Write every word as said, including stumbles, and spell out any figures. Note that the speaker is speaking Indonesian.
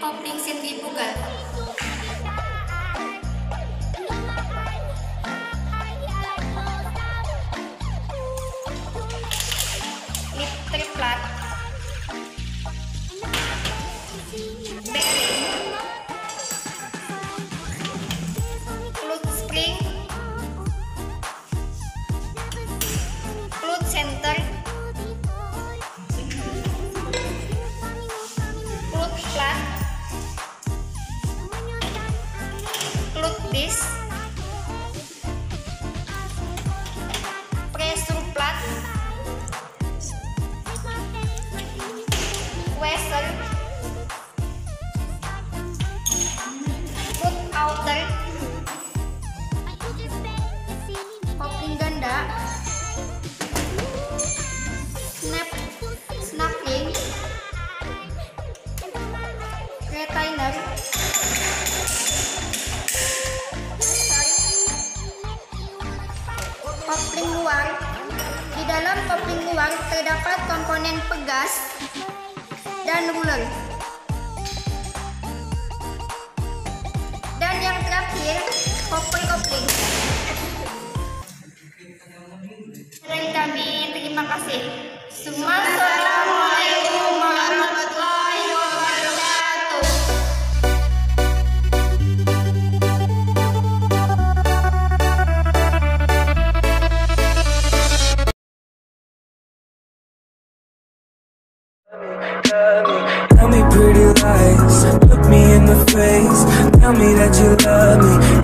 kopling sentrifugal. Lip triplat, bearing, clutch spring, clutch center, clutch flat, clutch disc, pressure plat, washer, clutch outer, kopling ganda, snap, snap ring, retainer, kopling luar. Di dalam kopling luar terdapat komponen pegas dan ruler. Dan yang terakhir, koper kopling. Dari kami, terima kasih. Assalamualaikum warahmatullahi wabarakatuh. Tell me pretty lies, look me in the face. Tell me that you love me.